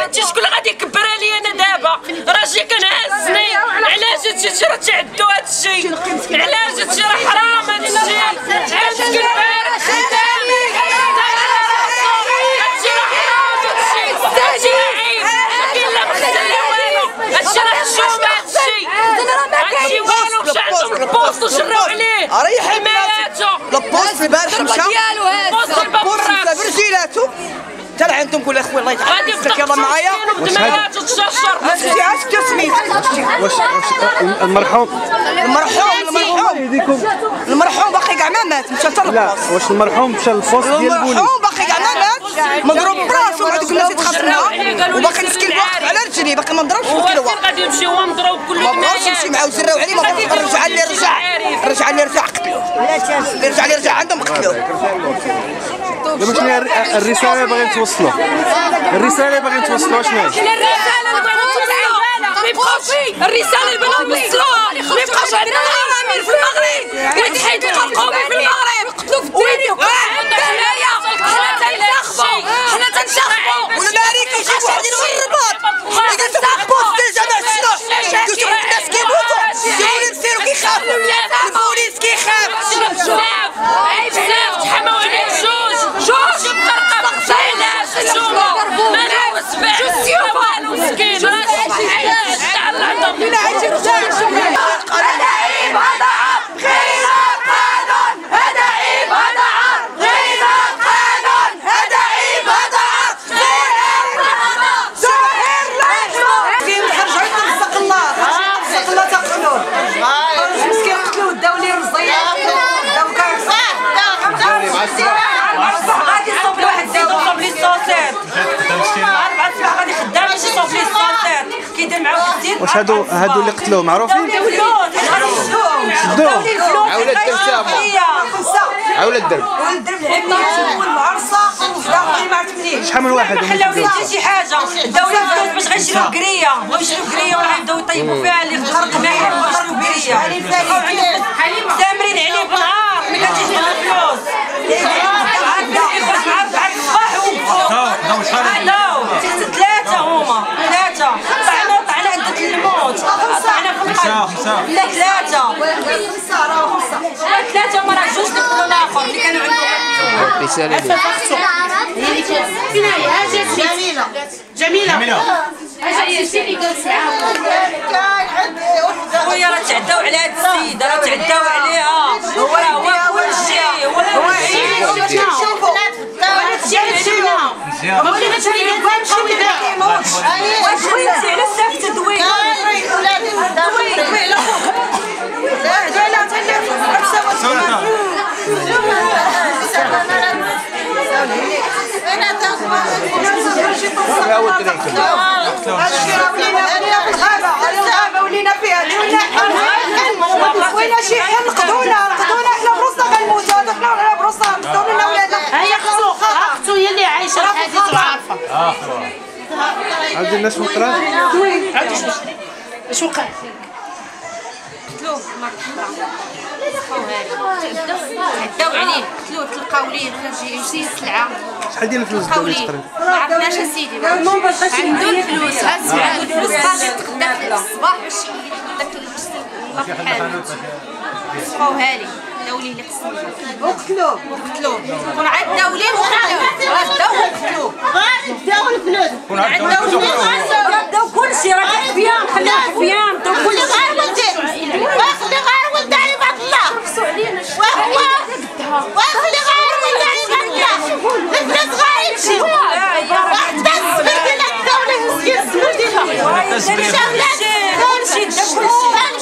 انت شكون اللي غادي يكبر عليا انا دابا؟ راجلي كان هازني، علاش جيتي راه تعدوا هذا الشيء؟ علاش جيتي راه حرام هذا الشيء؟ علاش كنت بارح خدامي؟ هادشي راه حرام هادشي، هادشي راه عيب، ما كاين لا مخزن لا والو، هادشي راه حشومه هادشي، هادشي والو مشى عندهم البوست وشراو عليه حماياته. البوست البارح مشى البوست الباب برجيلاته ترى عندكم كل اخوي الله يحفظك يلا معايا واش عاش تسميت واش المرحوم باقي كاع ما مات مشى حتى لا واش المرحوم مشى للبوست ديال البوليس المرحوم باقي كاع ما مات مضروب براسو مع دوك الناس يتخاصمنا وباقي مسكين واقف على رجلي باقي ما ضربش في الكلوه غادي يمشي هو مضروب كل ما بغاش يمشي معاه وزراو عليه ما بغاش رجع لي رجع عندهم قتلوه. دابا شنو هي الرساله اللي باغيين توصلوا؟ الرساله اللي باغيين توصلوا شنو هي؟ الرساله اللي بغاو نوصلوها ما يبقاوش عندنا الامامير في المغرب ويتحيد القومي في المغرب يقتلوا في الدين حنا تنتخبوا والملائكه يجيبوا واحد من الرباط يتنتخبوا في جماعه الشنو كيشوفوا الناس كيموتوا يقولوا نسيروا كيخافوا البوليس كيخاف بزاف تحماو عليه جوج بطرقه علاش نتوما ما نعوز بها والو مسكين علاش تعال عندهم هنا عايشين هذا عيب هذا عار غير القانون هذا عيب هذا عار غير القانون هذا عيب هذا عار غير القانون زهير لحظه كاين خرج عندنا رزق الله تقتلوه مسكين قتلوه داو ليه الرزيات داو كاع غادي يصوب واحد يصوب لي الصوصات 4 سوايع غادي خدام باش يصوب لي الصوصات كيدير معاه الزيت. واش هادو اللي قتلوه معروفين؟ شدوهم عاولة الدرب عاولة الدرب العمية والعرصة داخلين ما عرفتنيش شحال من واحد خلاو لي حتى شي حاجة داو لي الفلوس باش غيشريو قرية بغاو يشريو قرية ولا يبداو يطيبوا فيها اللي خرج معايا ويشريو قرية تامرين عليه بالنهار ملي كتجي الفلوس ثلاثة هما طعنوا طعنة عدة الموت طعنة في القلب لا ثلاثة هما راه جوج اللي قتلوا الآخر اللي كانوا عندهم الرسالة جميلة خويا راه تعداو على هاد السيدة راه تعداو عليها هو كلشي هو ما بغيناش نمشيو واش خويتي على ساكتة دوي ولينا فيها وين شي نقضونا حنا بروسنا غنموتوا حنا بروسنا نقضوا لنا ولادنا هي اختو هي اللي عايشه الحديث وعارفه عاد الناس مقرا اش وقع قتلوه عداو عليه قتلوه تلقاو ليه يجي سلعه شحال ديال الفلوس داو تقريبا ما عرفناش اسيدي عنده الفلوس عنده الفلوس باش يتغدى في الصباح باش داك الله في حاله صفاوها لي داو ليه اللي قسموا وقتلوه كون عداو ليه وقتلوه داو الفلوس داو كلشي راه خفيان خليهم خفيان داو كلشي واخد غير ولد علي بعض الله واخد غير ولد علي بعض الله الفلوس غير يمشي واحد السبيل ديال الدولة مسكين السبيل ديالها كلشي